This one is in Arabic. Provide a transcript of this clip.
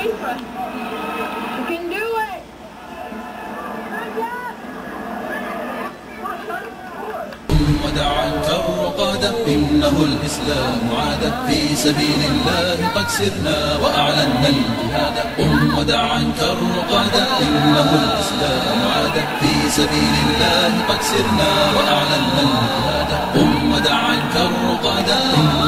You can do it! ودعا كالرقادة إنه الإسلام عاد في سبيل الله قد سرنا وأعلنا الجهاد. ودعا كالرقادة إنه الإسلام عاد في سبيل الله قد سرنا وأعلنا الجهاد. ودعا كالرقادة